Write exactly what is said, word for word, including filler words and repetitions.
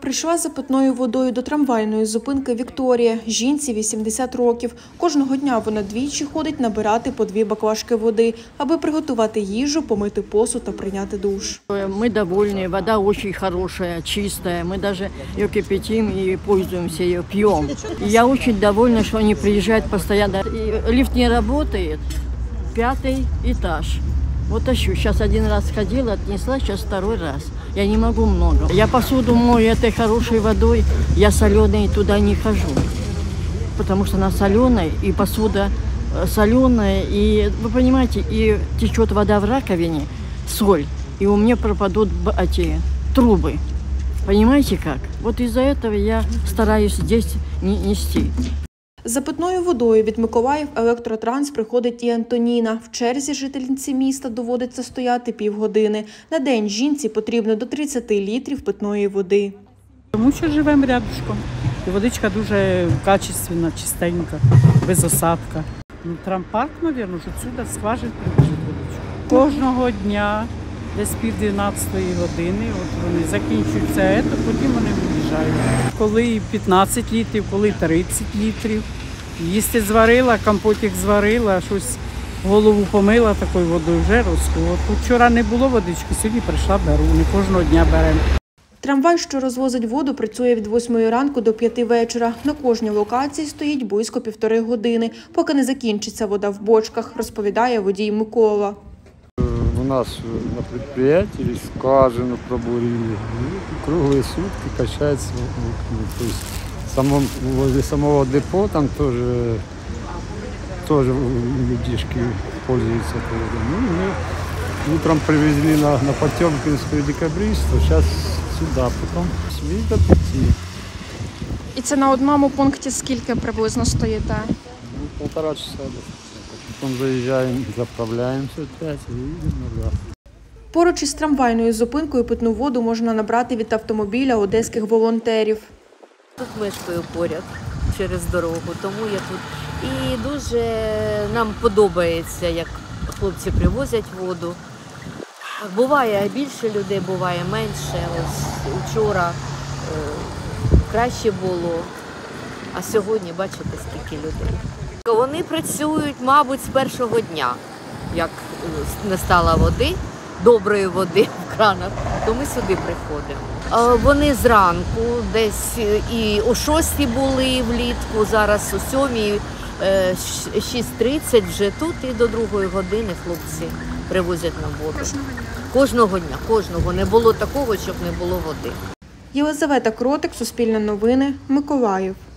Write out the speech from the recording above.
Прийшла за питною водою до трамвайної зупинки Вікторія. Жінці вісімдесят років. Кожного дня вона двічі ходить набирати по дві баклажки води, аби приготувати їжу, помити посуд та прийняти душ. Мы довольны, вода очень хорошая, чистая. Мы даже ее кипятим и пользуемся ее, пьем. И я очень довольна, что они приезжают постоянно. И лифт не работает, пятый этаж. Вот тащу. Сейчас один раз ходила, отнесла, сейчас второй раз. Я не могу много. Я посуду мою этой хорошей водой, я соленой туда не хожу. Потому что она соленая, и посуда соленая, и, вы понимаете, и течет вода в раковине, соль, и у меня пропадут эти трубы. Понимаете как? Вот из-за этого я стараюсь здесь не нести. За питною водою від Миколаїв електротранс приходить і Антоніна. В черзі жительниці міста доводиться стояти півгодини. На день жінці потрібно до тридцяти літрів питної води. Тому що живемо рядышком. І водичка дуже качественна, чистенька, без осадка. Ну, трампарк, мабуть, вже сюди скважин привозить водичку. Кожного дня, десь пів дванадцятої години, от вони закінчуються, то потім вони виїжджають. Коли п'ятнадцять літрів, коли тридцять літрів. Їсти зварила, компотик зварила, щось голову помила такою водою, вже розколо. Вчора не було водички, сьогодні прийшла, беру, не кожного дня беремо. Трамвай, що розвозить воду, працює від восьмої ранку до п'яти вечора. На кожній локації стоїть близько півтори години, поки не закінчиться вода в бочках, розповідає водій Микола. У нас на предприятии скважину пробурили, круглые сутки качается. То есть самом, возле самого депо там тоже, тоже людишки пользуются. Ну, мы утром привезли на, на Потемкинскую декабристу, сейчас сюда, потом с восьми до пяти. І це на одному пункті скільки приблизно стоїте? Ну, полтора часа. Потом заезжаем, заправляемся опять и едем назад. Поруч із трамвайною зупинкою питну воду можна набрати від автомобіля одеських волонтерів. Тут мешкаю поряд через дорогу, тому я тут. І дуже нам подобається, як хлопці привозять воду. Буває більше людей, буває менше. Ось вчора е, краще було, а сьогодні бачите, скільки людей. Вони працюють, мабуть, з першого дня, як не стало води, доброї води в кранах, то ми сюди приходимо. Вони зранку, десь і о шостій були влітку, зараз о сьомій, шість тридцять вже тут, і до другої години хлопці привозять нам воду. Кожного дня? Кожного дня, кожного. Не було такого, щоб не було води. Єлизавета Кротик, Суспільне новини, Миколаїв.